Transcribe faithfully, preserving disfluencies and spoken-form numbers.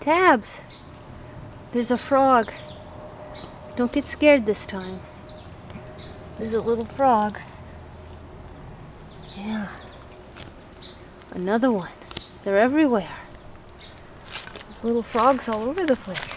Tabs, there's a frog. Don't get scared this time. There's a little frog. Yeah. Another one. They're everywhere. There's little frogs all over the place.